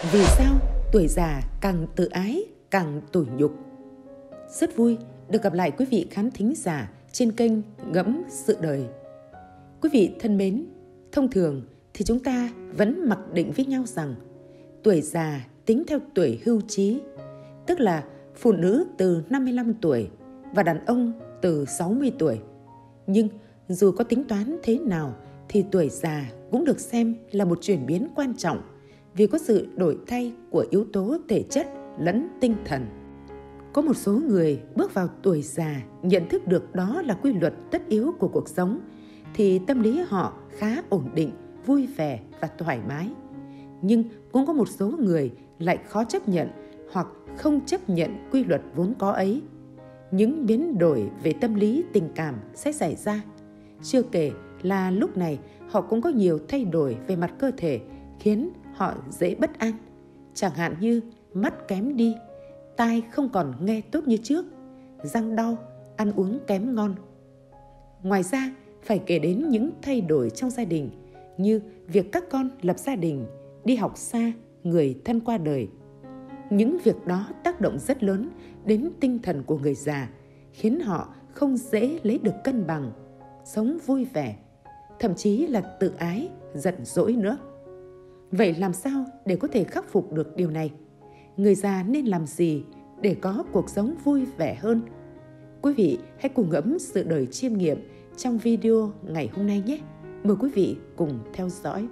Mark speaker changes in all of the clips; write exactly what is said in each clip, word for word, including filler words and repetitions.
Speaker 1: Vì sao tuổi già càng tự ái, càng tủi nhục? Rất vui được gặp lại quý vị khán thính giả trên kênh Ngẫm Sự Đời. Quý vị thân mến, thông thường thì chúng ta vẫn mặc định với nhau rằng tuổi già tính theo tuổi hưu trí, tức là phụ nữ từ năm mươi lăm tuổi và đàn ông từ sáu mươi tuổi. Nhưng dù có tính toán thế nào thì tuổi già cũng được xem là một chuyển biến quan trọng vì có sự đổi thay của yếu tố thể chất lẫn tinh thần. Có một số người bước vào tuổi già nhận thức được đó là quy luật tất yếu của cuộc sống thì tâm lý họ khá ổn định, vui vẻ và thoải mái. Nhưng cũng có một số người lại khó chấp nhận hoặc không chấp nhận quy luật vốn có ấy. Những biến đổi về tâm lý tình cảm sẽ xảy ra. Chưa kể là lúc này họ cũng có nhiều thay đổi về mặt cơ thể khiến họ dễ bất an. Chẳng hạn như mắt kém đi, tai không còn nghe tốt như trước, răng đau, ăn uống kém ngon. Ngoài ra, phải kể đến những thay đổi trong gia đình như việc các con lập gia đình, đi học xa, người thân qua đời. Những việc đó tác động rất lớn đến tinh thần của người già, khiến họ không dễ lấy được cân bằng, sống vui vẻ, thậm chí là tự ái, giận dỗi nữa. Vậy làm sao để có thể khắc phục được điều này? Người già nên làm gì để có cuộc sống vui vẻ hơn? Quý vị hãy cùng ngẫm sự đời chiêm nghiệm trong video ngày hôm nay nhé. Mời quý vị cùng theo dõi.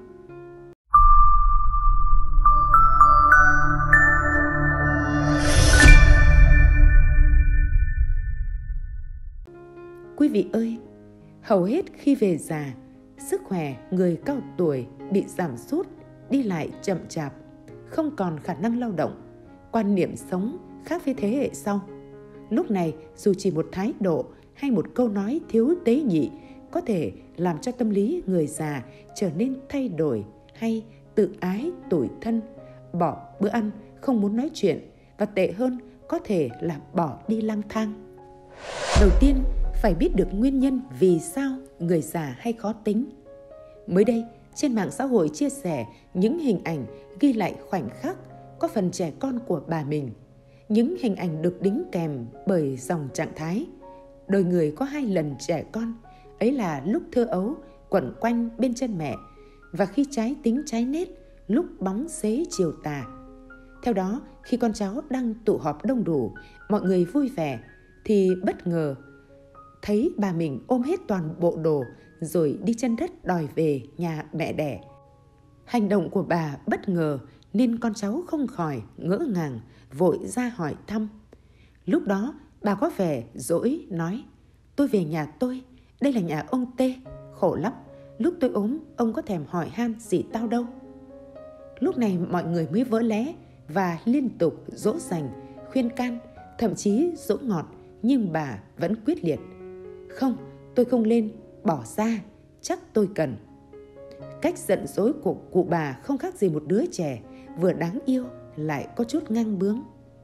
Speaker 1: Quý vị ơi, hầu hết khi về già, sức khỏe người cao tuổi bị giảm sút, đi lại chậm chạp, không còn khả năng lao động, quan niệm sống khác với thế hệ sau. Lúc này, dù chỉ một thái độ hay một câu nói thiếu tế nhị có thể làm cho tâm lý người già trở nên thay đổi hay tự ái tủi thân, bỏ bữa ăn, không muốn nói chuyện và tệ hơn có thể là bỏ đi lang thang. Đầu tiên, phải biết được nguyên nhân vì sao người già hay khó tính. Mới đây, trên mạng xã hội chia sẻ những hình ảnh ghi lại khoảnh khắc có phần trẻ con của bà mình. Những hình ảnh được đính kèm bởi dòng trạng thái: đời người có hai lần trẻ con, ấy là lúc thơ ấu quẩn quanh bên chân mẹ và khi trái tính trái nết lúc bóng xế chiều tà. Theo đó, khi con cháu đang tụ họp đông đủ, mọi người vui vẻ thì bất ngờ thấy bà mình ôm hết toàn bộ đồ rồi đi chân đất đòi về nhà mẹ đẻ. Hành động của bà bất ngờ nên con cháu không khỏi ngỡ ngàng, vội ra hỏi thăm. Lúc đó bà có vẻ dỗi nói: tôi về nhà tôi, đây là nhà ông Tê, khổ lắm, lúc tôi ốm ông có thèm hỏi han gì tao đâu. Lúc này mọi người mới vỡ lẽ và liên tục dỗ dành, khuyên can, thậm chí dỗ ngọt, nhưng bà vẫn quyết liệt: không, tôi không lên, bỏ ra, chắc tôi cần. Cách giận dỗi của cụ bà không khác gì một đứa trẻ, vừa đáng yêu lại có chút ngang bướng.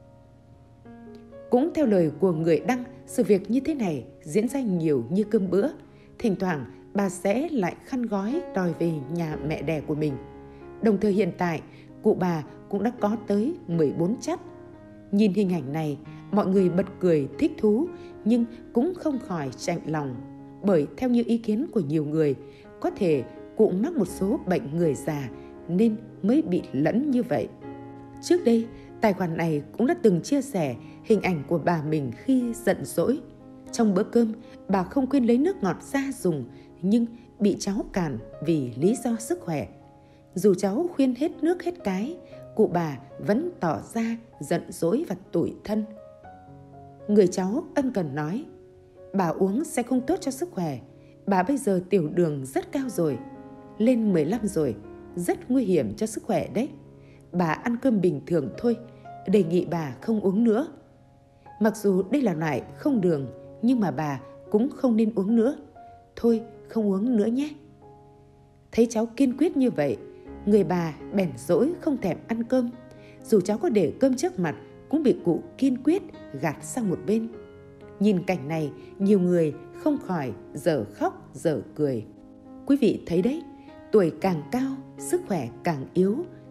Speaker 1: Cũng theo lời của người đăng, sự việc như thế này diễn ra nhiều như cơm bữa. Thỉnh thoảng bà sẽ lại khăn gói đòi về nhà mẹ đẻ của mình. Đồng thời hiện tại, cụ bà cũng đã có tới mười bốn chắt. Nhìn hình ảnh này, mọi người bật cười thích thú nhưng cũng không khỏi chạnh lòng. Bởi theo như ý kiến của nhiều người, có thể cụ mắc một số bệnh người già nên mới bị lẫn như vậy. Trước đây, tài khoản này cũng đã từng chia sẻ hình ảnh của bà mình khi giận dỗi. Trong bữa cơm, bà không quên lấy nước ngọt ra dùng nhưng bị cháu cản vì lý do sức khỏe. Dù cháu khuyên hết nước hết cái, cụ bà vẫn tỏ ra giận dỗi và tủi thân. Người cháu ân cần nói: bà uống sẽ không tốt cho sức khỏe, bà bây giờ tiểu đường rất cao rồi, lên mười lăm rồi, rất nguy hiểm cho sức khỏe đấy. Bà ăn cơm bình thường thôi, đề nghị bà không uống nữa. Mặc dù đây là loại không đường, nhưng mà bà cũng không nên uống nữa. Thôi, không uống nữa nhé. Thấy cháu kiên quyết như vậy, người bà bèn dỗi không thèm ăn cơm. Dù cháu có để cơm trước mặt, cũng bị cụ kiên quyết gạt sang một bên. Nhìn cảnh này, nhiều người không khỏi dở khóc dở cười. Quý vị thấy đấy, tuổi càng cao, sức khỏe càng yếu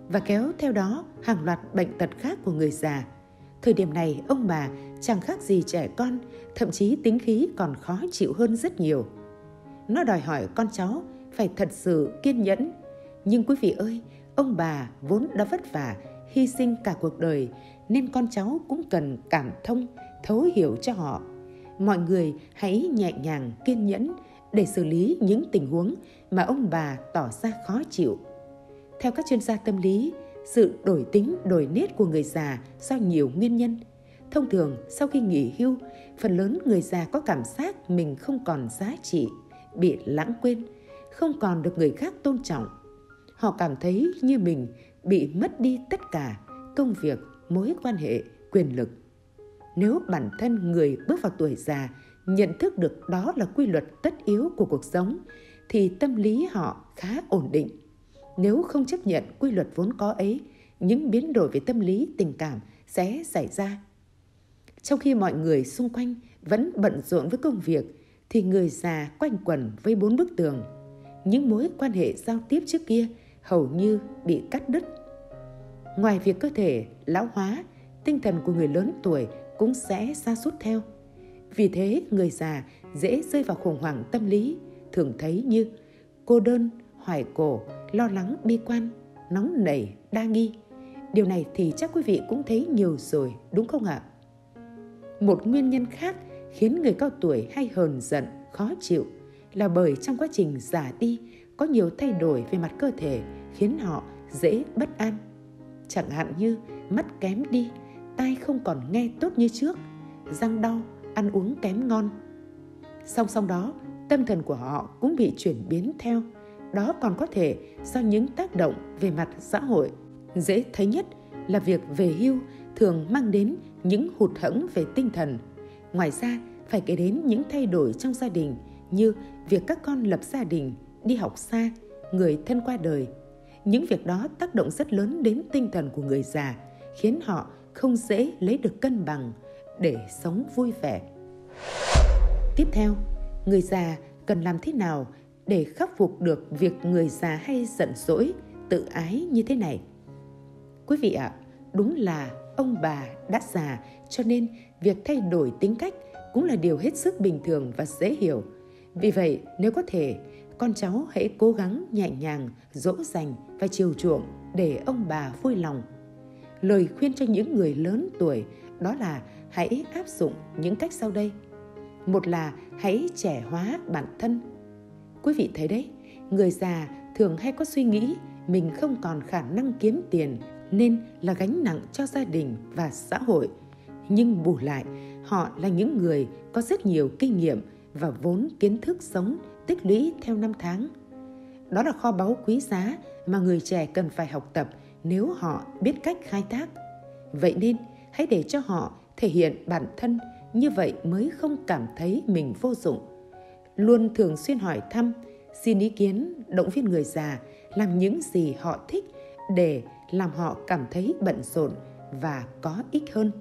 Speaker 1: và kéo theo đó hàng loạt bệnh tật khác của người già. Thời điểm này, ông bà chẳng khác gì trẻ con, thậm chí tính khí còn khó chịu hơn rất nhiều. Nó đòi hỏi con cháu phải thật sự kiên nhẫn. Nhưng quý vị ơi, ông bà vốn đã vất vả, hy sinh cả cuộc đời, nên con cháu cũng cần cảm thông, thấu hiểu cho họ. Mọi người hãy nhẹ nhàng, kiên nhẫn để xử lý những tình huống mà ông bà tỏ ra khó chịu. Theo các chuyên gia tâm lý, sự đổi tính, đổi nết của người già do nhiều nguyên nhân. Thông thường, sau khi nghỉ hưu, phần lớn người già có cảm giác mình không còn giá trị, bị lãng quên, không còn được người khác tôn trọng. Họ cảm thấy như mình bị mất đi tất cả, công việc, mối quan hệ, quyền lực. Nếu bản thân người bước vào tuổi già nhận thức được đó là quy luật tất yếu của cuộc sống, thì tâm lý họ khá ổn định. Nếu không chấp nhận quy luật vốn có ấy, những biến đổi về tâm lý, tình cảm sẽ xảy ra. Trong khi mọi người xung quanh vẫn bận rộn với công việc, thì người già quanh quẩn với bốn bức tường. Những mối quan hệ giao tiếp trước kia hầu như bị cắt đứt. Ngoài việc cơ thể lão hóa, tinh thần của người lớn tuổi cũng sẽ sa sút theo. Vì thế, người già dễ rơi vào khủng hoảng tâm lý, thường thấy như cô đơn, hoài cổ, lo lắng, bi quan, nóng nảy, đa nghi. Điều này thì chắc quý vị cũng thấy nhiều rồi, đúng không ạ? Một nguyên nhân khác khiến người cao tuổi hay hờn giận, khó chịu là bởi trong quá trình già đi có nhiều thay đổi về mặt cơ thể khiến họ dễ bất an. Chẳng hạn như mắt kém đi, tai không còn nghe tốt như trước, răng đau, ăn uống kém ngon. Song song đó, tâm thần của họ cũng bị chuyển biến theo. Đó còn có thể do những tác động về mặt xã hội. Dễ thấy nhất là việc về hưu thường mang đến những hụt hẫng về tinh thần. Ngoài ra, phải kể đến những thay đổi trong gia đình như việc các con lập gia đình, đi học xa, người thân qua đời. Những việc đó tác động rất lớn đến tinh thần của người già, khiến họ không dễ lấy được cân bằng để sống vui vẻ. Tiếp theo, người già cần làm thế nào để khắc phục được việc người già hay giận dỗi, tự ái như thế này? Quý vị ạ, à, đúng là ông bà đã già, cho nên việc thay đổi tính cách cũng là điều hết sức bình thường và dễ hiểu. Vì vậy, nếu có thể, con cháu hãy cố gắng nhẹ nhàng, dỗ dành và chiều chuộng để ông bà vui lòng. Lời khuyên cho những người lớn tuổi đó là hãy áp dụng những cách sau đây. Một là hãy trẻ hóa bản thân. Quý vị thấy đấy, người già thường hay có suy nghĩ mình không còn khả năng kiếm tiền nên là gánh nặng cho gia đình và xã hội. Nhưng bù lại, họ là những người có rất nhiều kinh nghiệm và vốn kiến thức sống tích lũy theo năm tháng. Đó là kho báu quý giá mà người trẻ cần phải học tập nếu họ biết cách khai thác. Vậy nên, hãy để cho họ thể hiện bản thân, như vậy mới không cảm thấy mình vô dụng. Luôn thường xuyên hỏi thăm, xin ý kiến, động viên người già làm những gì họ thích để làm họ cảm thấy bận rộn và có ích hơn.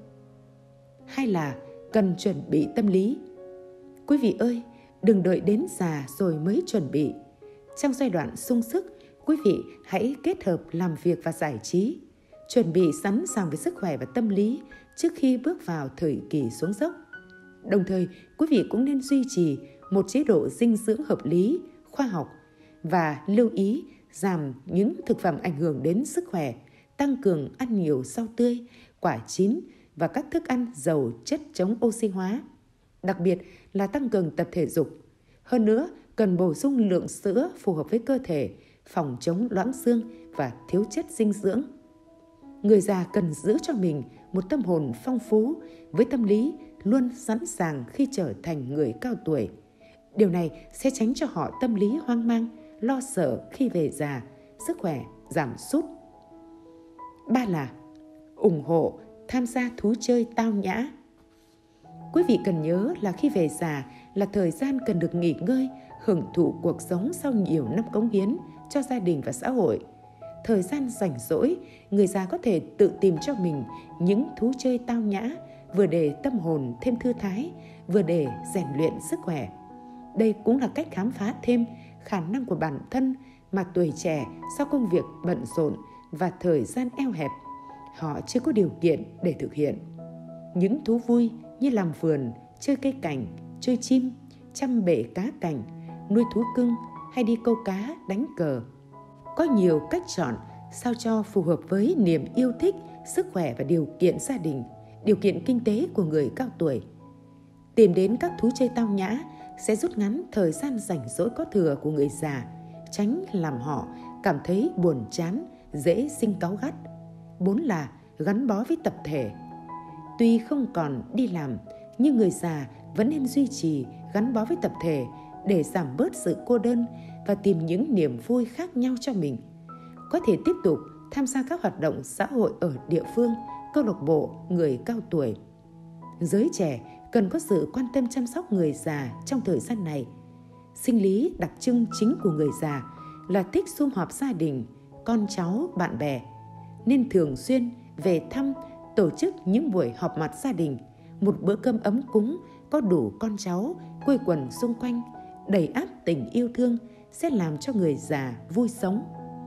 Speaker 1: Hay là cần chuẩn bị tâm lý. Quý vị ơi, đừng đợi đến già rồi mới chuẩn bị. Trong giai đoạn sung sức, quý vị hãy kết hợp làm việc và giải trí, chuẩn bị sẵn sàng về sức khỏe và tâm lý trước khi bước vào thời kỳ xuống dốc. Đồng thời, quý vị cũng nên duy trì một chế độ dinh dưỡng hợp lý, khoa học và lưu ý giảm những thực phẩm ảnh hưởng đến sức khỏe, tăng cường ăn nhiều rau tươi, quả chín và các thức ăn giàu chất chống oxy hóa. Đặc biệt là tăng cường tập thể dục. Hơn nữa, cần bổ sung lượng sữa phù hợp với cơ thể, phòng chống loãng xương và thiếu chất dinh dưỡng. Người già cần giữ cho mình một tâm hồn phong phú với tâm lý luôn sẵn sàng khi trở thành người cao tuổi. Điều này sẽ tránh cho họ tâm lý hoang mang, lo sợ khi về già, sức khỏe giảm sút. Ba là ủng hộ tham gia thú chơi tao nhã. Quý vị cần nhớ là khi về già là thời gian cần được nghỉ ngơi, hưởng thụ cuộc sống sau nhiều năm cống hiến cho gia đình và xã hội. Thời gian rảnh rỗi, người già có thể tự tìm cho mình những thú chơi tao nhã, vừa để tâm hồn thêm thư thái, vừa để rèn luyện sức khỏe. Đây cũng là cách khám phá thêm khả năng của bản thân mà tuổi trẻ sau công việc bận rộn và thời gian eo hẹp, họ chưa có điều kiện để thực hiện. Những thú vui như làm vườn, chơi cây cảnh, chơi chim, chăm bể cá cảnh, nuôi thú cưng hay đi câu cá, đánh cờ. Có nhiều cách chọn sao cho phù hợp với niềm yêu thích, sức khỏe và điều kiện gia đình, điều kiện kinh tế của người cao tuổi. Tìm đến các thú chơi tao nhã sẽ rút ngắn thời gian rảnh rỗi có thừa của người già, tránh làm họ cảm thấy buồn chán, dễ sinh cáu gắt. Bốn là gắn bó với tập thể. Tuy không còn đi làm, nhưng người già vẫn nên duy trì gắn bó với tập thể để giảm bớt sự cô đơn và tìm những niềm vui khác nhau cho mình. Có thể tiếp tục tham gia các hoạt động xã hội ở địa phương, câu lạc bộ người cao tuổi. Giới trẻ cần có sự quan tâm chăm sóc người già trong thời gian này. Sinh lý đặc trưng chính của người già là thích sum họp gia đình, con cháu, bạn bè, nên thường xuyên về thăm, tổ chức những buổi họp mặt gia đình, một bữa cơm ấm cúng có đủ con cháu quây quần xung quanh, đầy ắp tình yêu thương sẽ làm cho người già vui sống.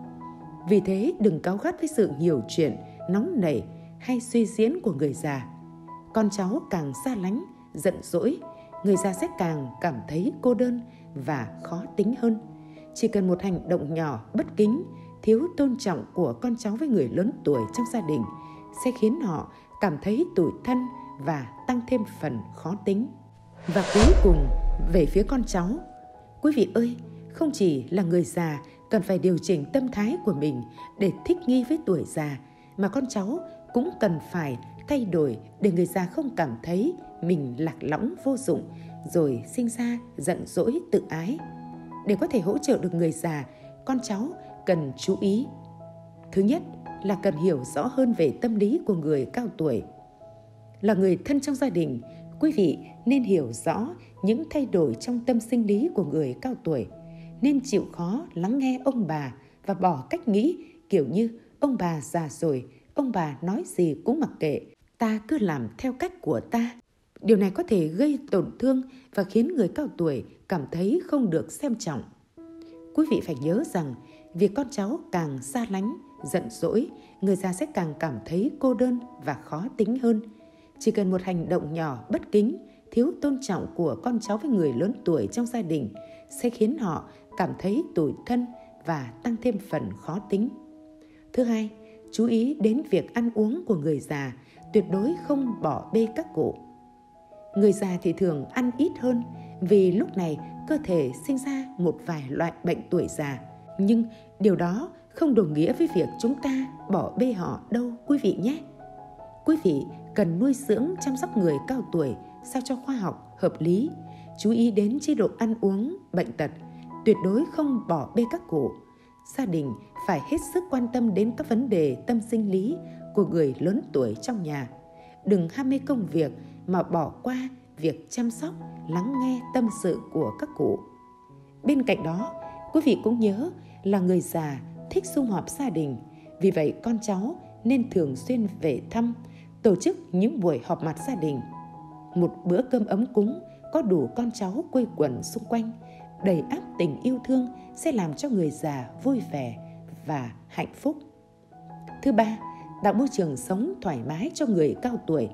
Speaker 1: Vì thế đừng cáu gắt với sự nhiều chuyện, nóng nảy hay suy diễn của người già. Con cháu càng xa lánh, giận dỗi, người già sẽ càng cảm thấy cô đơn và khó tính hơn. Chỉ cần một hành động nhỏ, bất kính, thiếu tôn trọng của con cháu với người lớn tuổi trong gia đình sẽ khiến họ cảm thấy tủi thân và tăng thêm phần khó tính. Và cuối cùng, về phía con cháu, quý vị ơi, không chỉ là người già cần phải điều chỉnh tâm thái của mình để thích nghi với tuổi già, mà con cháu cũng cần phải thay đổi để người già không cảm thấy mình lạc lõng vô dụng rồi sinh ra giận dỗi tự ái. Để có thể hỗ trợ được người già, con cháu cần chú ý. Thứ nhất là cần hiểu rõ hơn về tâm lý của người cao tuổi. Là người thân trong gia đình, quý vị nên hiểu rõ những thay đổi trong tâm sinh lý của người cao tuổi, nên chịu khó lắng nghe ông bà và bỏ cách nghĩ kiểu như ông bà già rồi, ông bà nói gì cũng mặc kệ, ta cứ làm theo cách của ta. Điều này có thể gây tổn thương và khiến người cao tuổi cảm thấy không được xem trọng. Quý vị phải nhớ rằng việc con cháu càng xa lánh, giận dỗi, người già sẽ càng cảm thấy cô đơn và khó tính hơn. Chỉ cần một hành động nhỏ bất kính, thiếu tôn trọng của con cháu với người lớn tuổi trong gia đình sẽ khiến họ cảm thấy tủi thân và tăng thêm phần khó tính. Thứ hai, chú ý đến việc ăn uống của người già, tuyệt đối không bỏ bê các cụ. Người già thì thường ăn ít hơn vì lúc này cơ thể sinh ra một vài loại bệnh tuổi già. Nhưng điều đó không đồng nghĩa với việc chúng ta bỏ bê họ đâu quý vị nhé. Quý vị cần nuôi dưỡng chăm sóc người cao tuổi sao cho khoa học, hợp lý, chú ý đến chế độ ăn uống, bệnh tật, tuyệt đối không bỏ bê các cụ. Gia đình phải hết sức quan tâm đến các vấn đề tâm sinh lý của người lớn tuổi trong nhà. Đừng ham mê công việc mà bỏ qua việc chăm sóc, lắng nghe tâm sự của các cụ. Bên cạnh đó, quý vị cũng nhớ là người già thích sum họp gia đình, vì vậy con cháu nên thường xuyên về thăm, tổ chức những buổi họp mặt gia đình. Một bữa cơm ấm cúng có đủ con cháu quây quần xung quanh, đầy ắp tình yêu thương sẽ làm cho người già vui vẻ và hạnh phúc. Thứ ba, tạo môi trường sống thoải mái cho người cao tuổi.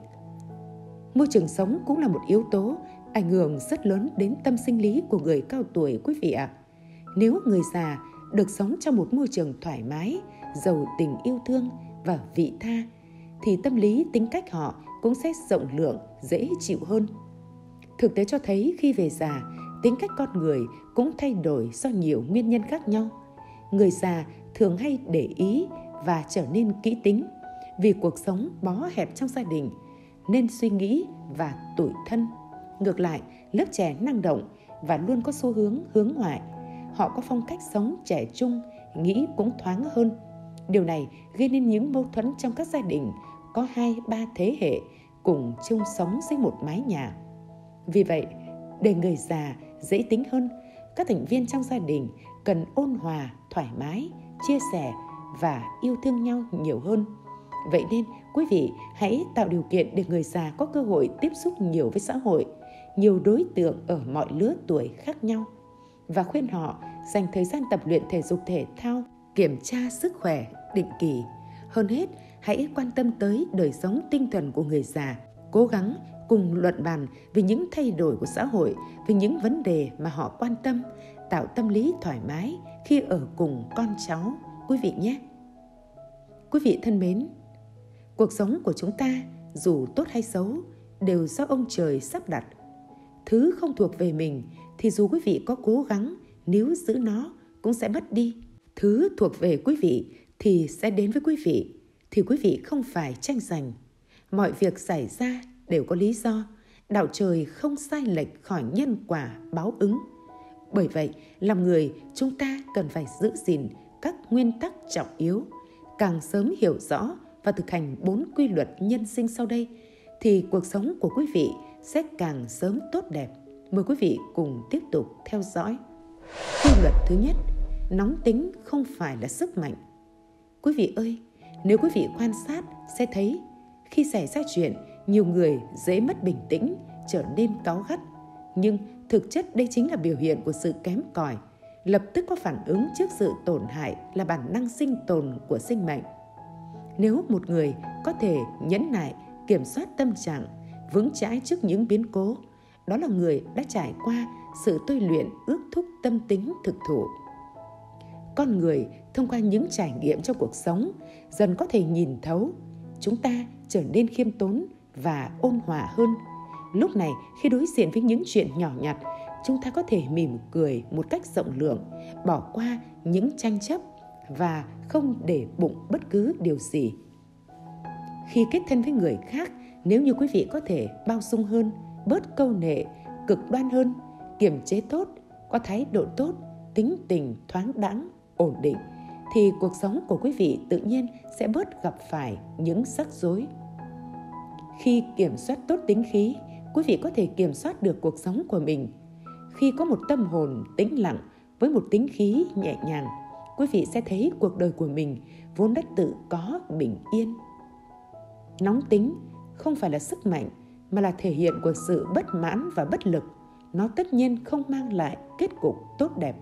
Speaker 1: Môi trường sống cũng là một yếu tố ảnh hưởng rất lớn đến tâm sinh lý của người cao tuổi quý vị ạ. Nếu người già được sống trong một môi trường thoải mái, giàu tình yêu thương và vị tha, thì tâm lý tính cách họ cũng sẽ rộng lượng, dễ chịu hơn. Thực tế cho thấy khi về già, tính cách con người cũng thay đổi do nhiều nguyên nhân khác nhau. Người già thường hay để ý và trở nên kỹ tính vì cuộc sống bó hẹp trong gia đình, nên suy nghĩ và tủi thân. Ngược lại, lớp trẻ năng động và luôn có xu hướng hướng ngoại. Họ có phong cách sống trẻ trung, nghĩ cũng thoáng hơn. Điều này gây nên những mâu thuẫn trong các gia đình có hai, ba thế hệ cùng chung sống dưới một mái nhà. Vì vậy, để người già dễ tính hơn, các thành viên trong gia đình cần ôn hòa, thoải mái, chia sẻ và yêu thương nhau nhiều hơn. Vậy nên, quý vị hãy tạo điều kiện để người già có cơ hội tiếp xúc nhiều với xã hội, nhiều đối tượng ở mọi lứa tuổi khác nhau, và khuyên họ dành thời gian tập luyện thể dục thể thao kiểm tra sức khỏe định kỳ. Hơn hết, hãy quan tâm tới đời sống tinh thần của người già, cố gắng cùng luận bàn về những thay đổi của xã hội, về những vấn đề mà họ quan tâm, tạo tâm lý thoải mái khi ở cùng con cháu, quý vị nhé. Quý vị thân mến, cuộc sống của chúng ta dù tốt hay xấu đều do ông trời sắp đặt. Thứ không thuộc về mình thì dù quý vị có cố gắng níu giữ nó cũng sẽ mất đi. Thứ thuộc về quý vị thì sẽ đến với quý vị, thì quý vị không phải tranh giành. Mọi việc xảy ra đều có lý do, đạo trời không sai lệch khỏi nhân quả báo ứng. Bởi vậy, làm người chúng ta cần phải giữ gìn các nguyên tắc trọng yếu. Càng sớm hiểu rõ và thực hành bốn quy luật nhân sinh sau đây, thì cuộc sống của quý vị sẽ càng sớm tốt đẹp. Mời quý vị cùng tiếp tục theo dõi. Quy luật thứ nhất, nóng tính không phải là sức mạnh. Quý vị ơi, nếu quý vị quan sát sẽ thấy, khi xảy ra chuyện, nhiều người dễ mất bình tĩnh, trở nên cáu gắt. Nhưng thực chất đây chính là biểu hiện của sự kém cỏi, lập tức có phản ứng trước sự tổn hại là bản năng sinh tồn của sinh mệnh. Nếu một người có thể nhẫn nại, kiểm soát tâm trạng, vững chãi trước những biến cố, đó là người đã trải qua sự tôi luyện ước thúc tâm tính thực thụ. Con người thông qua những trải nghiệm trong cuộc sống dần có thể nhìn thấu, chúng ta trở nên khiêm tốn và ôn hòa hơn. Lúc này, khi đối diện với những chuyện nhỏ nhặt, chúng ta có thể mỉm cười một cách rộng lượng, bỏ qua những tranh chấp và không để bụng bất cứ điều gì. Khi kết thân với người khác, nếu như quý vị có thể bao dung hơn, bớt câu nệ, cực đoan hơn, kiềm chế tốt, có thái độ tốt, tính tình thoáng đãng, ổn định, thì cuộc sống của quý vị tự nhiên sẽ bớt gặp phải những rắc rối. Khi kiểm soát tốt tính khí, quý vị có thể kiểm soát được cuộc sống của mình. Khi có một tâm hồn tĩnh lặng với một tính khí nhẹ nhàng, quý vị sẽ thấy cuộc đời của mình vốn đã tự có bình yên. Nóng tính không phải là sức mạnh, mà là thể hiện của sự bất mãn và bất lực. Nó tất nhiên không mang lại kết cục tốt đẹp.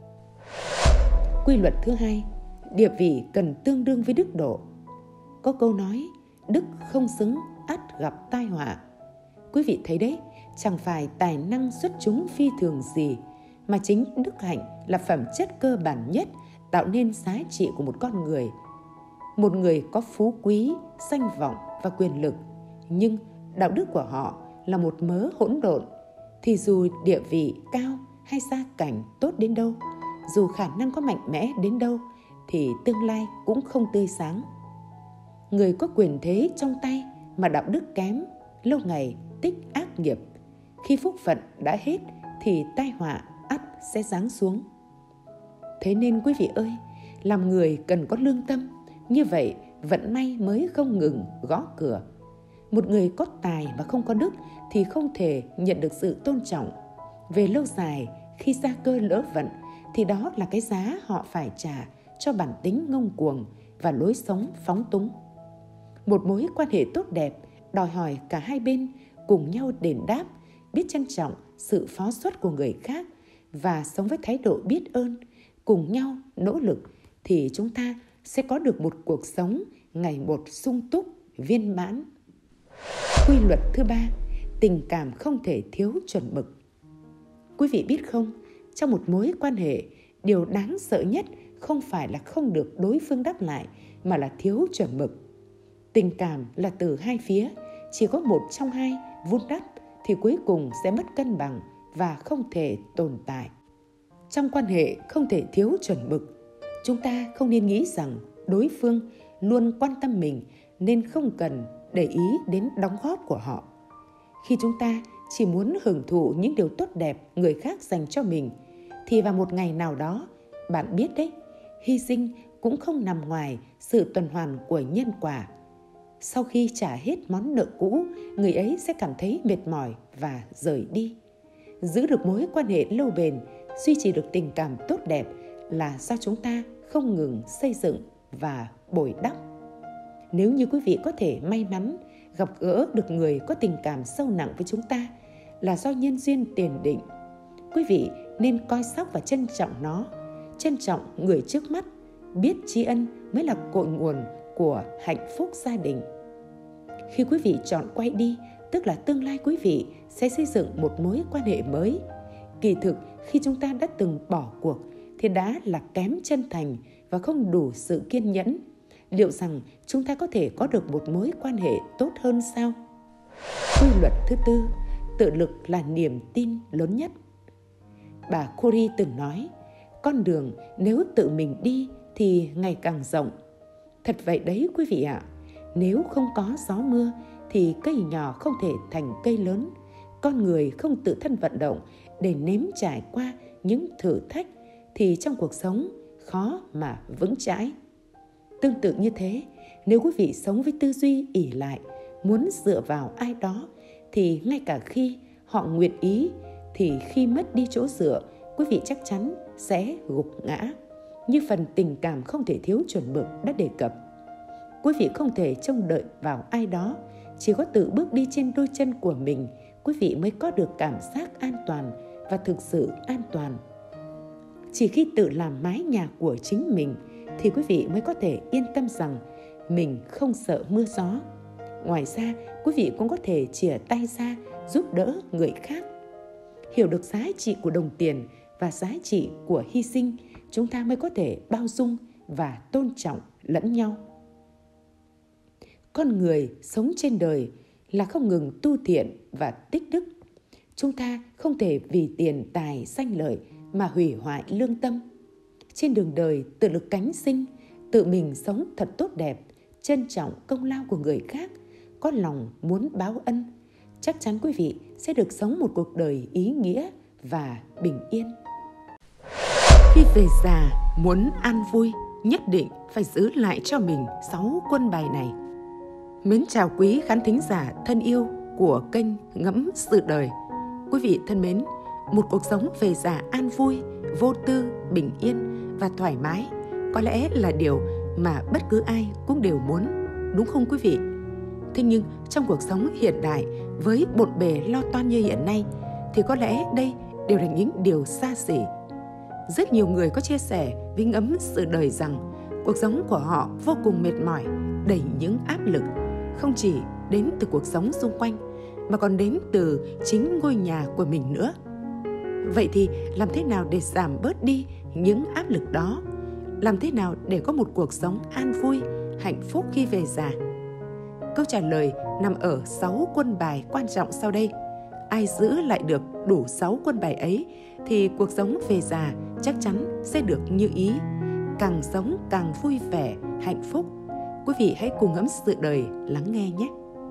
Speaker 1: Quy luật thứ hai, địa vị cần tương đương với đức độ. Có câu nói, đức không xứng ắt gặp tai họa. Quý vị thấy đấy, chẳng phải tài năng xuất chúng phi thường gì, mà chính đức hạnh là phẩm chất cơ bản nhất tạo nên giá trị của một con người. Một người có phú quý, danh vọng và quyền lực, nhưng đạo đức của họ là một mớ hỗn độn, thì dù địa vị cao hay gia cảnh tốt đến đâu, dù khả năng có mạnh mẽ đến đâu, thì tương lai cũng không tươi sáng. Người có quyền thế trong tay mà đạo đức kém, lâu ngày tích ác nghiệp. Khi phúc phận đã hết thì tai họa ắt sẽ giáng xuống. Thế nên quý vị ơi, làm người cần có lương tâm, như vậy vận may mới không ngừng gõ cửa. Một người có tài mà không có đức thì không thể nhận được sự tôn trọng. Về lâu dài, khi gia cơ lỡ vận, thì đó là cái giá họ phải trả cho bản tính ngông cuồng và lối sống phóng túng. Một mối quan hệ tốt đẹp đòi hỏi cả hai bên cùng nhau đền đáp, biết trân trọng sự phó xuất của người khác và sống với thái độ biết ơn, cùng nhau nỗ lực, thì chúng ta sẽ có được một cuộc sống ngày một sung túc, viên mãn. Quy luật thứ ba, tình cảm không thể thiếu chuẩn mực. Quý vị biết không, trong một mối quan hệ, điều đáng sợ nhất không phải là không được đối phương đáp lại, mà là thiếu chuẩn mực. Tình cảm là từ hai phía, chỉ có một trong hai vun đắp thì cuối cùng sẽ mất cân bằng và không thể tồn tại. Trong quan hệ không thể thiếu chuẩn mực. Chúng ta không nên nghĩ rằng đối phương luôn quan tâm mình nên không cần để ý đến đóng góp của họ. Khi chúng ta chỉ muốn hưởng thụ những điều tốt đẹp người khác dành cho mình, thì vào một ngày nào đó, bạn biết đấy, hy sinh cũng không nằm ngoài sự tuần hoàn của nhân quả. Sau khi trả hết món nợ cũ, người ấy sẽ cảm thấy mệt mỏi và rời đi. Giữ được mối quan hệ lâu bền, duy trì được tình cảm tốt đẹp là do chúng ta không ngừng xây dựng và bồi đắp. Nếu như quý vị có thể may mắn gặp gỡ được người có tình cảm sâu nặng với chúng ta, là do nhân duyên tiền định. Quý vị nên coi sóc và trân trọng nó, trân trọng người trước mắt, biết tri ân mới là cội nguồn của hạnh phúc gia đình. Khi quý vị chọn quay đi, tức là tương lai quý vị sẽ xây dựng một mối quan hệ mới. Kỳ thực, khi chúng ta đã từng bỏ cuộc thì đã là kém chân thành và không đủ sự kiên nhẫn. Liệu rằng chúng ta có thể có được một mối quan hệ tốt hơn sao? Quy luật thứ tư, tự lực là niềm tin lớn nhất. Bà Curie từng nói, con đường nếu tự mình đi thì ngày càng rộng. Thật vậy đấy quý vị ạ, nếu không có gió mưa thì cây nhỏ không thể thành cây lớn. Con người không tự thân vận động để nếm trải qua những thử thách thì trong cuộc sống khó mà vững chãi. Tương tự như thế, nếu quý vị sống với tư duy ỷ lại, muốn dựa vào ai đó, thì ngay cả khi họ nguyện ý, thì khi mất đi chỗ dựa, quý vị chắc chắn sẽ gục ngã. Như phần tình cảm không thể thiếu chuẩn mực đã đề cập. Quý vị không thể trông đợi vào ai đó, chỉ có tự bước đi trên đôi chân của mình, quý vị mới có được cảm giác an toàn và thực sự an toàn. Chỉ khi tự làm mái nhà của chính mình thì quý vị mới có thể yên tâm rằng mình không sợ mưa gió. Ngoài ra, quý vị cũng có thể chìa tay ra giúp đỡ người khác. Hiểu được giá trị của đồng tiền và giá trị của hy sinh, chúng ta mới có thể bao dung và tôn trọng lẫn nhau. Con người sống trên đời là không ngừng tu thiện và tích đức. Chúng ta không thể vì tiền tài danh lợi mà hủy hoại lương tâm. Trên đường đời tự lực cánh sinh, tự mình sống thật tốt đẹp, trân trọng công lao của người khác, có lòng muốn báo ân, chắc chắn quý vị sẽ được sống một cuộc đời ý nghĩa và bình yên. Khi về già muốn an vui, nhất định phải giữ lại cho mình sáu quân bài này. Mến chào quý khán thính giả thân yêu của kênh Ngẫm Sự Đời. Quý vị thân mến, một cuộc sống về già an vui, vô tư, bình yên và thoải mái có lẽ là điều mà bất cứ ai cũng đều muốn, đúng không quý vị? Thế nhưng trong cuộc sống hiện đại với bộn bề lo toan như hiện nay thì có lẽ đây đều là những điều xa xỉ. Rất nhiều người có chia sẻ với Ngẫm Sự Đời rằng cuộc sống của họ vô cùng mệt mỏi, đầy những áp lực, không chỉ đến từ cuộc sống xung quanh mà còn đến từ chính ngôi nhà của mình nữa. Vậy thì làm thế nào để giảm bớt đi những áp lực đó? Làm thế nào để có một cuộc sống an vui, hạnh phúc khi về già? Câu trả lời nằm ở sáu quân bài quan trọng sau đây. Ai giữ lại được đủ sáu quân bài ấy thì cuộc sống về già chắc chắn sẽ được như ý, càng sống càng vui vẻ, hạnh phúc. Quý vị hãy cùng Ngẫm Sự Đời lắng nghe nhé.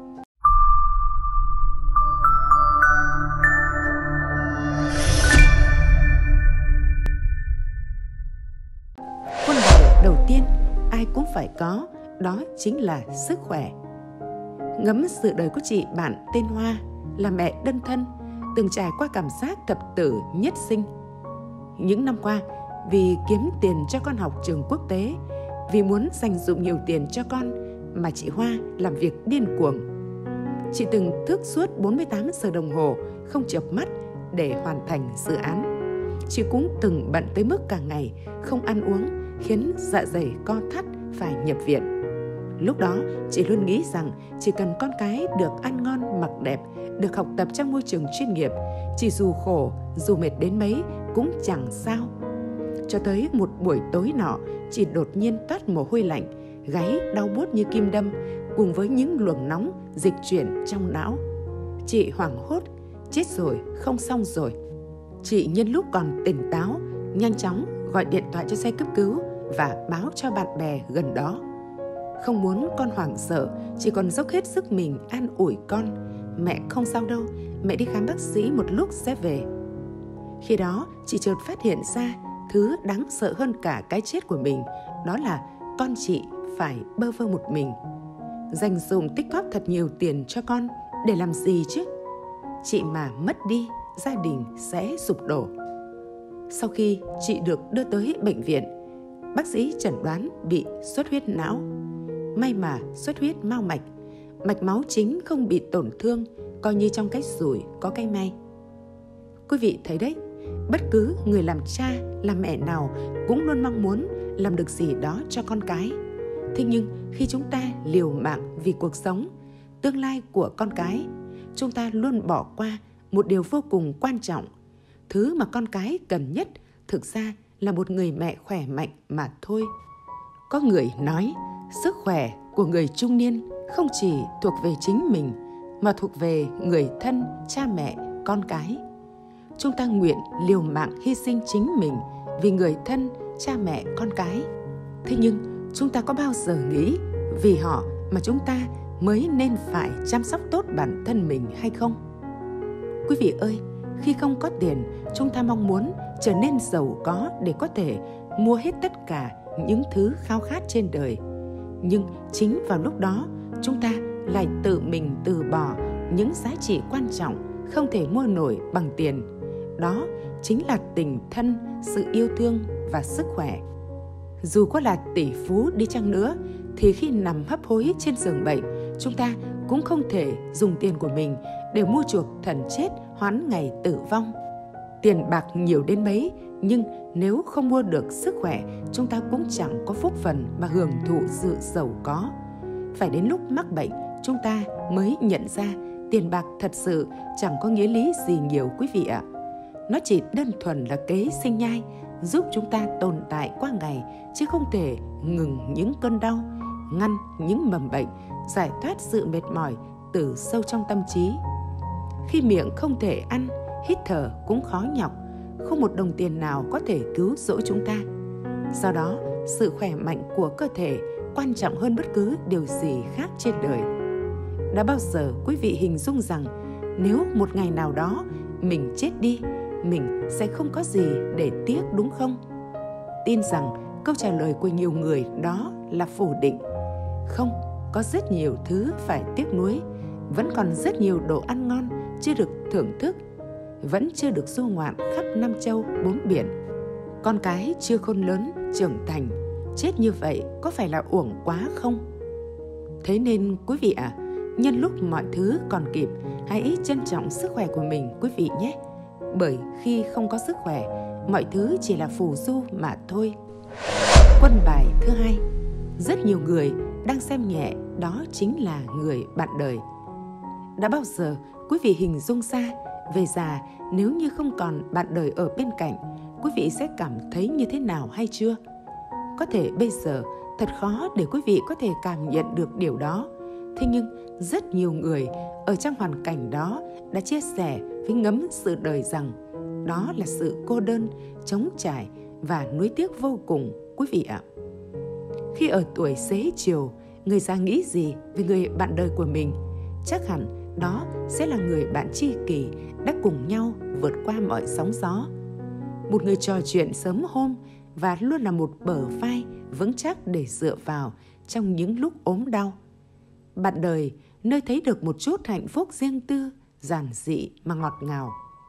Speaker 1: Quân bài đầu tiên ai cũng phải có, đó chính là sức khỏe. Ngẫm Sự Đời của chị bạn tên Hoa là mẹ đơn thân, từng trải qua cảm giác thập tử nhất sinh. Những năm qua, vì kiếm tiền cho con học trường quốc tế, vì muốn dành dụm nhiều tiền cho con mà chị Hoa làm việc điên cuồng. Chị từng thức suốt bốn mươi tám giờ đồng hồ không chợp mắt để hoàn thành dự án. Chị cũng từng bận tới mức cả ngày không ăn uống, khiến dạ dày co thắt phải nhập viện. Lúc đó, chị luôn nghĩ rằng chỉ cần con cái được ăn ngon mặc đẹp, được học tập trong môi trường chuyên nghiệp, chỉ dù khổ, dù mệt đến mấy cũng chẳng sao. Cho tới một buổi tối nọ, chị đột nhiên toát mồ hôi lạnh, gáy đau buốt như kim đâm, cùng với những luồng nóng dịch chuyển trong não. Chị hoảng hốt, chết rồi, không xong rồi. Chị nhân lúc còn tỉnh táo, nhanh chóng gọi điện thoại cho xe cấp cứu và báo cho bạn bè gần đó. Không muốn con hoảng sợ, chị còn dốc hết sức mình an ủi con. Mẹ không sao đâu, mẹ đi khám bác sĩ một lúc sẽ về. Khi đó, chị chợt phát hiện ra thứ đáng sợ hơn cả cái chết của mình, đó là con chị phải bơ vơ một mình. Dành dụm tích góp thật nhiều tiền cho con để làm gì chứ? Chị mà mất đi, gia đình sẽ sụp đổ. Sau khi chị được đưa tới bệnh viện, bác sĩ chẩn đoán bị xuất huyết não. May mà xuất huyết mao mạch, mạch máu chính không bị tổn thương, coi như trong cái rủi có cái may. Quý vị thấy đấy, bất cứ người làm cha, làm mẹ nào cũng luôn mong muốn làm được gì đó cho con cái. Thế nhưng khi chúng ta liều mạng vì cuộc sống, tương lai của con cái, chúng ta luôn bỏ qua một điều vô cùng quan trọng. Thứ mà con cái cần nhất thực ra là một người mẹ khỏe mạnh mà thôi. Có người nói, sức khỏe của người trung niên không chỉ thuộc về chính mình, mà thuộc về người thân, cha mẹ, con cái. Chúng ta nguyện liều mạng hy sinh chính mình vì người thân, cha mẹ, con cái. Thế nhưng chúng ta có bao giờ nghĩ vì họ mà chúng ta mới nên phải chăm sóc tốt bản thân mình hay không? Quý vị ơi, khi không có tiền, chúng ta mong muốn trở nên giàu có để có thể mua hết tất cả những thứ khao khát trên đời. Nhưng chính vào lúc đó, chúng ta lại tự mình từ bỏ những giá trị quan trọng không thể mua nổi bằng tiền. Đó chính là tình thân, sự yêu thương và sức khỏe. Dù có là tỷ phú đi chăng nữa, thì khi nằm hấp hối trên giường bệnh, chúng ta cũng không thể dùng tiền của mình để mua chuộc thần chết hoãn ngày tử vong. Tiền bạc nhiều đến mấy, nhưng nếu không mua được sức khỏe, chúng ta cũng chẳng có phúc phần mà hưởng thụ sự giàu có. Phải đến lúc mắc bệnh, chúng ta mới nhận ra tiền bạc thật sự chẳng có nghĩa lý gì nhiều quý vị ạ. Nó chỉ đơn thuần là kế sinh nhai, giúp chúng ta tồn tại qua ngày, chứ không thể ngừng những cơn đau, ngăn những mầm bệnh, giải thoát sự mệt mỏi từ sâu trong tâm trí. Khi miệng không thể ăn, hít thở cũng khó nhọc, không một đồng tiền nào có thể cứu rỗi chúng ta. Do đó, sự khỏe mạnh của cơ thể quan trọng hơn bất cứ điều gì khác trên đời. Đã bao giờ quý vị hình dung rằng nếu một ngày nào đó mình chết đi, mình sẽ không có gì để tiếc đúng không? Tin rằng câu trả lời của nhiều người đó là phủ định. Không, có rất nhiều thứ phải tiếc nuối, vẫn còn rất nhiều đồ ăn ngon chưa được thưởng thức, vẫn chưa được du ngoạn khắp năm châu bốn biển. Con cái chưa khôn lớn, trưởng thành, chết như vậy có phải là uổng quá không? Thế nên quý vị ạ, à, nhân lúc mọi thứ còn kịp, hãy trân trọng sức khỏe của mình quý vị nhé. Bởi khi không có sức khỏe, mọi thứ chỉ là phù du mà thôi. Quân bài thứ hai, rất nhiều người đang xem nhẹ đó chính là người bạn đời. Đã bao giờ quý vị hình dung ra về già nếu như không còn bạn đời ở bên cạnh, quý vị sẽ cảm thấy như thế nào hay chưa? Có thể bây giờ thật khó để quý vị có thể cảm nhận được điều đó. Thế nhưng rất nhiều người ở trong hoàn cảnh đó đã chia sẻ với ngấm sự đời rằng đó là sự cô đơn, trống trải và nuối tiếc vô cùng quý vị ạ. Khi ở tuổi xế chiều, người già nghĩ gì về người bạn đời của mình? Chắc hẳn đó sẽ là người bạn tri kỷ đã cùng nhau vượt qua mọi sóng gió. Một người trò chuyện sớm hôm và luôn là một bờ vai vững chắc để dựa vào trong những lúc ốm đau. Bạn đời nơi thấy được một chút hạnh phúc riêng tư, giản dị mà ngọt ngào.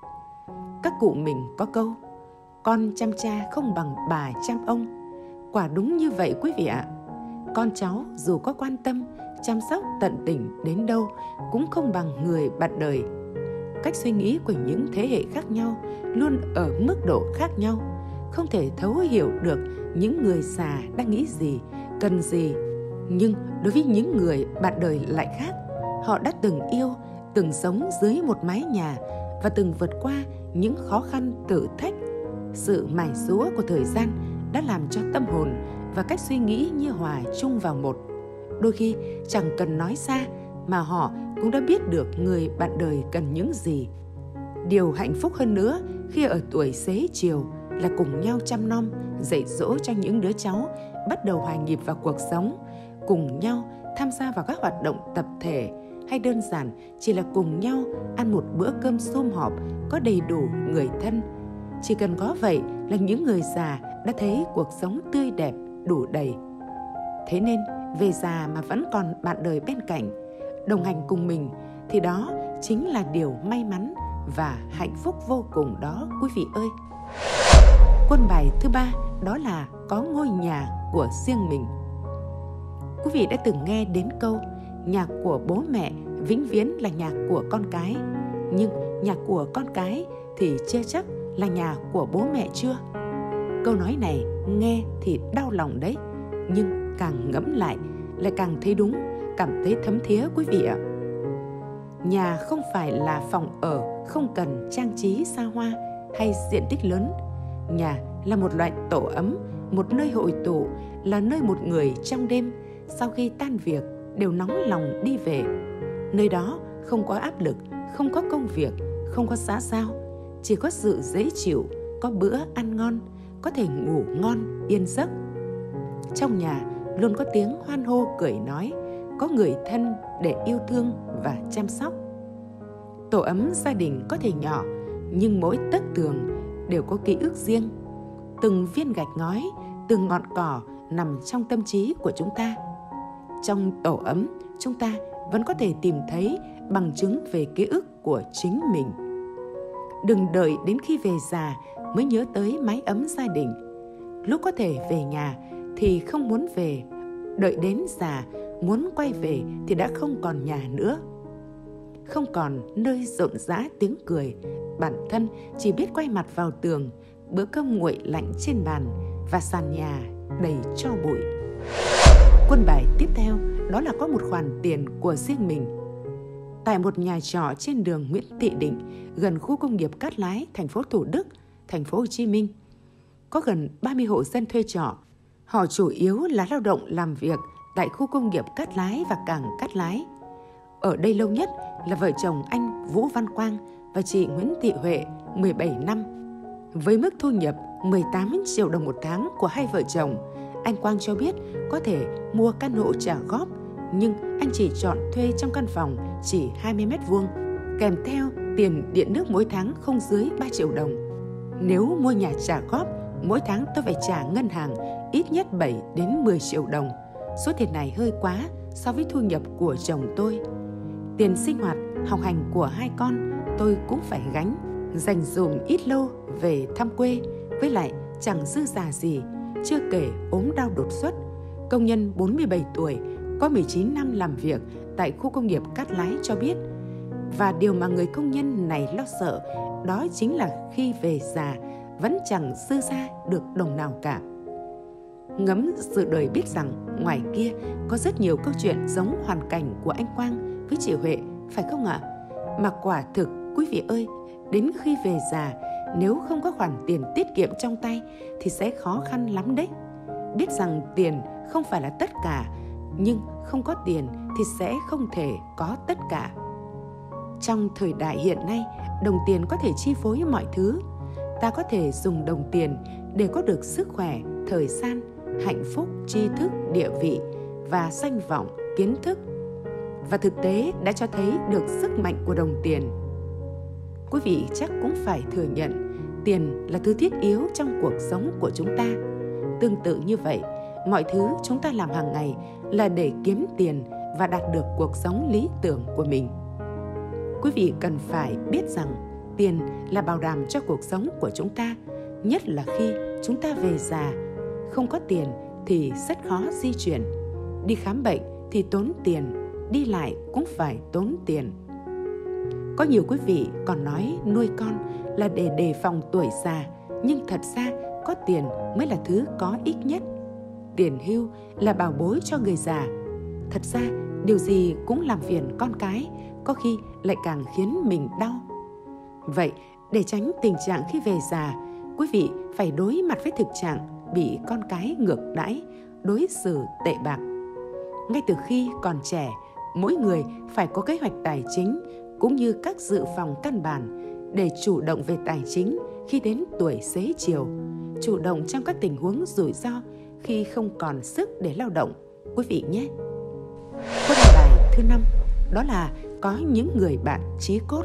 Speaker 1: Các cụ mình có câu, con chăm cha không bằng bà chăm ông. Quả đúng như vậy quý vị ạ. Con cháu dù có quan tâm, chăm sóc tận tình đến đâu cũng không bằng người bạn đời. Cách suy nghĩ của những thế hệ khác nhau luôn ở mức độ khác nhau, không thể thấu hiểu được những người già đang nghĩ gì, cần gì. Nhưng đối với những người bạn đời lại khác, họ đã từng yêu, từng sống dưới một mái nhà và từng vượt qua những khó khăn thử thách. Sự mài giũa của thời gian đã làm cho tâm hồn và cách suy nghĩ như hòa chung vào một. Đôi khi chẳng cần nói xa mà họ cũng đã biết được người bạn đời cần những gì. Điều hạnh phúc hơn nữa khi ở tuổi xế chiều là cùng nhau chăm nom, dạy dỗ cho những đứa cháu bắt đầu hòa nhịp vào cuộc sống, cùng nhau tham gia vào các hoạt động tập thể, hay đơn giản chỉ là cùng nhau ăn một bữa cơm sum họp có đầy đủ người thân. Chỉ cần có vậy là những người già đã thấy cuộc sống tươi đẹp, đủ đầy. Thế nên về già mà vẫn còn bạn đời bên cạnh, đồng hành cùng mình, thì đó chính là điều may mắn và hạnh phúc vô cùng đó quý vị ơi. Quân bài thứ ba đó là có ngôi nhà của riêng mình. Quý vị đã từng nghe đến câu nhà của bố mẹ vĩnh viễn là nhà của con cái, nhưng nhà của con cái thì chưa chắc là nhà của bố mẹ chưa? Câu nói này nghe thì đau lòng đấy, nhưng càng ngẫm lại lại càng thấy đúng, cảm thấy thấm thía quý vị ạ. Nhà không phải là phòng ở không cần trang trí xa hoa hay diện tích lớn. Nhà là một loại tổ ấm, một nơi hội tụ, là nơi một người trong đêm sau khi tan việc đều nóng lòng đi về. Nơi đó không có áp lực, không có công việc, không có xã giao, chỉ có sự dễ chịu, có bữa ăn ngon, có thể ngủ ngon, yên giấc. Trong nhà luôn có tiếng hoan hô cười nói, có người thân để yêu thương và chăm sóc. Tổ ấm gia đình có thể nhỏ, nhưng mỗi tấc tường đều có ký ức riêng. Từng viên gạch ngói, từng ngọn cỏ nằm trong tâm trí của chúng ta. Trong tổ ấm, chúng ta vẫn có thể tìm thấy bằng chứng về ký ức của chính mình. Đừng đợi đến khi về già mới nhớ tới mái ấm gia đình. Lúc có thể về nhà thì không muốn về, đợi đến già muốn quay về thì đã không còn nhà nữa. Không còn nơi rộn rã tiếng cười, bản thân chỉ biết quay mặt vào tường, bữa cơm nguội lạnh trên bàn và sàn nhà đầy tro bụi. Quân bài tiếp theo đó là có một khoản tiền của riêng mình. Tại một nhà trọ trên đường Nguyễn Thị Định, gần khu công nghiệp Cát Lái, thành phố Thủ Đức, thành phố Hồ Chí Minh, có gần ba mươi hộ dân thuê trọ. Họ chủ yếu là lao động làm việc tại khu công nghiệp Cát Lái và cảng Cát Lái. Ở đây lâu nhất là vợ chồng anh Vũ Văn Quang và chị Nguyễn Thị Huệ, mười bảy năm. Với mức thu nhập mười tám triệu đồng một tháng của hai vợ chồng, anh Quang cho biết có thể mua căn hộ trả góp, nhưng anh chỉ chọn thuê trong căn phòng chỉ hai mươi mét vuông, kèm theo tiền điện nước mỗi tháng không dưới ba triệu đồng. Nếu mua nhà trả góp, mỗi tháng tôi phải trả ngân hàng ít nhất bảy đến mười triệu đồng. Số tiền này hơi quá so với thu nhập của chồng tôi. Tiền sinh hoạt, học hành của hai con tôi cũng phải gánh, dành dụm ít lâu về thăm quê, với lại chẳng dư giả gì, chưa kể ốm đau đột xuất. Công nhân bốn mươi bảy tuổi, có mười chín năm làm việc tại khu công nghiệp Cát Lái cho biết. Và điều mà người công nhân này lo sợ đó chính là khi về già vẫn chẳng dư ra được đồng nào cả. Ngẫm sự đời biết rằng ngoài kia có rất nhiều câu chuyện giống hoàn cảnh của anh Quang với chị Huệ, phải không ạ? Mà quả thực quý vị ơi, đến khi về già nếu không có khoản tiền tiết kiệm trong tay thì sẽ khó khăn lắm đấy. Biết rằng tiền không phải là tất cả, nhưng không có tiền thì sẽ không thể có tất cả. Trong thời đại hiện nay, đồng tiền có thể chi phối mọi thứ. Ta có thể dùng đồng tiền để có được sức khỏe, thời gian, hạnh phúc, tri thức, địa vị và danh vọng, kiến thức. Và thực tế đã cho thấy được sức mạnh của đồng tiền. Quý vị chắc cũng phải thừa nhận, tiền là thứ thiết yếu trong cuộc sống của chúng ta. Tương tự như vậy, mọi thứ chúng ta làm hàng ngày là để kiếm tiền và đạt được cuộc sống lý tưởng của mình. Quý vị cần phải biết rằng tiền là bảo đảm cho cuộc sống của chúng ta, nhất là khi chúng ta về già. Không có tiền thì rất khó di chuyển. Đi khám bệnh thì tốn tiền, đi lại cũng phải tốn tiền. Có nhiều quý vị còn nói nuôi con là để đề phòng tuổi già, nhưng thật ra có tiền mới là thứ có ích nhất. Tiền hưu là bảo bối cho người già. Thật ra điều gì cũng làm phiền con cái, có khi lại càng khiến mình đau. Vậy để tránh tình trạng khi về già, quý vị phải đối mặt với thực trạng bị con cái ngược đãi, đối xử tệ bạc. Ngay từ khi còn trẻ, mỗi người phải có kế hoạch tài chính cũng như các dự phòng căn bản để chủ động về tài chính khi đến tuổi xế chiều, chủ động trong các tình huống rủi ro khi không còn sức để lao động, quý vị nhé. Quân bài thứ năm đó là có những người bạn chí cốt.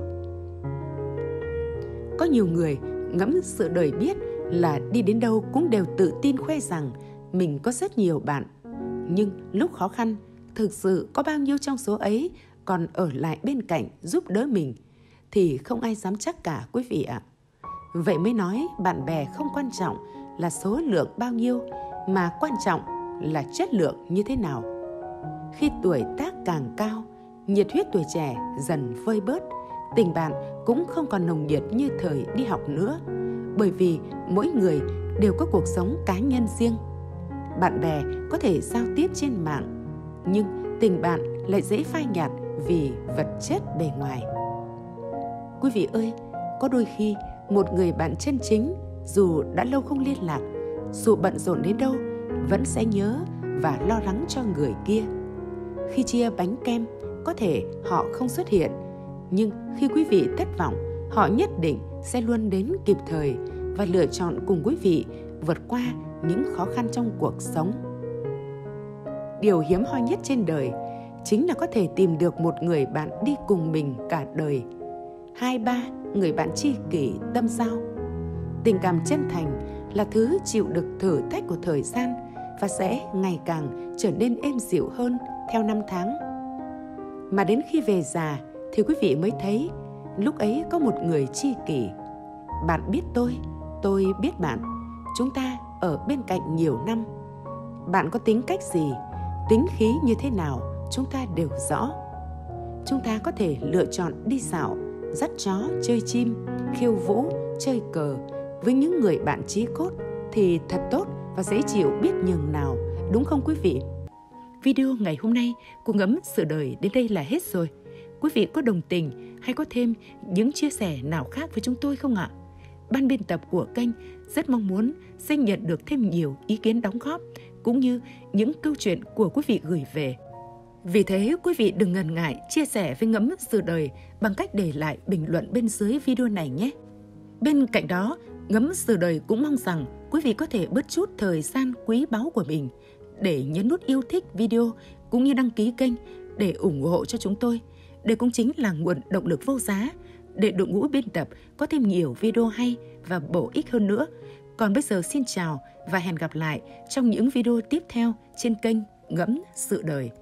Speaker 1: Có nhiều người ngẫm sự đời biết là đi đến đâu cũng đều tự tin khoe rằng mình có rất nhiều bạn. Nhưng lúc khó khăn, thực sự có bao nhiêu trong số ấy còn ở lại bên cạnh giúp đỡ mình thì không ai dám chắc cả quý vị ạ. Vậy mới nói bạn bè không quan trọng là số lượng bao nhiêu, mà quan trọng là chất lượng như thế nào. Khi tuổi tác càng cao, nhiệt huyết tuổi trẻ dần vơi bớt, tình bạn cũng không còn nồng nhiệt như thời đi học nữa, bởi vì mỗi người đều có cuộc sống cá nhân riêng. Bạn bè có thể giao tiếp trên mạng, nhưng tình bạn lại dễ phai nhạt vì vật chất bề ngoài. Quý vị ơi, có đôi khi một người bạn chân chính dù đã lâu không liên lạc, dù bận rộn đến đâu, vẫn sẽ nhớ và lo lắng cho người kia. Khi chia bánh kem, có thể họ không xuất hiện, nhưng khi quý vị thất vọng, họ nhất định sẽ luôn đến kịp thời và lựa chọn cùng quý vị vượt qua những khó khăn trong cuộc sống. Điều hiếm hoi nhất trên đời chính là có thể tìm được một người bạn đi cùng mình cả đời. Hai ba người bạn tri kỷ tâm giao. Tình cảm chân thành là thứ chịu được thử thách của thời gian và sẽ ngày càng trở nên êm dịu hơn theo năm tháng. Mà đến khi về già thì quý vị mới thấy lúc ấy có một người tri kỷ. Bạn biết tôi, tôi biết bạn. Chúng ta ở bên cạnh nhiều năm. Bạn có tính cách gì, tính khí như thế nào, chúng ta đều rõ. Chúng ta có thể lựa chọn đi dạo, dắt chó, chơi chim, khiêu vũ, chơi cờ với những người bạn chí cốt thì thật tốt và dễ chịu biết nhường nào, đúng không quý vị? Video ngày hôm nay của Ngẫm Sự Đời đến đây là hết rồi. Quý vị có đồng tình hay có thêm những chia sẻ nào khác với chúng tôi không ạ? Ban biên tập của kênh rất mong muốn sẽ nhận được thêm nhiều ý kiến đóng góp cũng như những câu chuyện của quý vị gửi về. Vì thế quý vị đừng ngần ngại chia sẻ với Ngẫm Sự Đời bằng cách để lại bình luận bên dưới video này nhé. Bên cạnh đó, Ngẫm Sự Đời cũng mong rằng quý vị có thể bớt chút thời gian quý báu của mình để nhấn nút yêu thích video cũng như đăng ký kênh để ủng hộ cho chúng tôi. Đây cũng chính là nguồn động lực vô giá để đội ngũ biên tập có thêm nhiều video hay và bổ ích hơn nữa. Còn bây giờ xin chào và hẹn gặp lại trong những video tiếp theo trên kênh Ngẫm Sự Đời.